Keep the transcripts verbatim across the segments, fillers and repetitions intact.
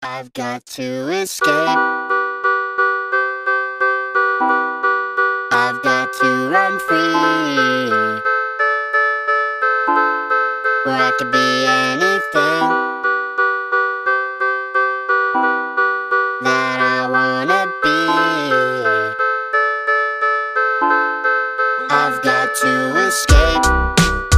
I've got to escape. I've got to run free, where I could be anything that I wanna be. I've got to escape.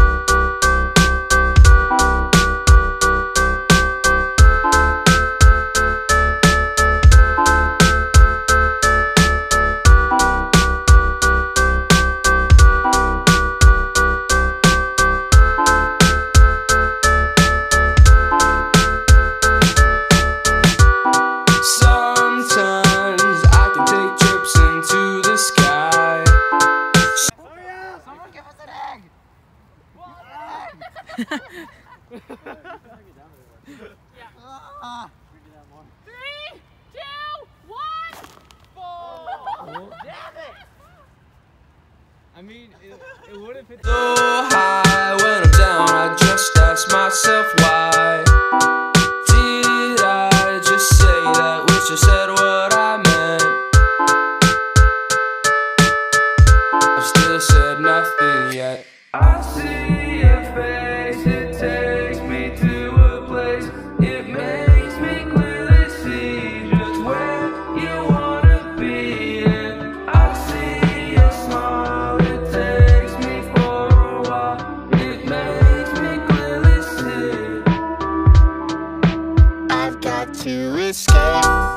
Three, two, one, four. Damn it! I mean, it, it would have hit so high when I'm down. I just ask myself why did I just say that? Wish I said what I meant. I've still said nothing yet. I see your face, it takes me to a place. It makes me clearly see just where you wanna be. And I see your smile, it takes me for a while. It makes me clearly see. I've got to escape.